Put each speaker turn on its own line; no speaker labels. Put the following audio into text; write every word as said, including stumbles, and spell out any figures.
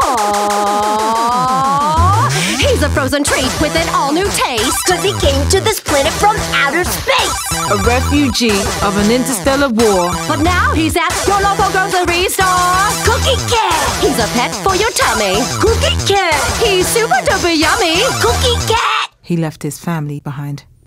Aww. He's a frozen treat with an all-new taste.
Cause he came to this planet from outer space.
A refugee of an interstellar war.
But now he's at your local grocery store.
Cookie Cat.
He's a pet for your tummy.
Cookie Cat.
He's super duper yummy.
Cookie Cat.
He left his family behind.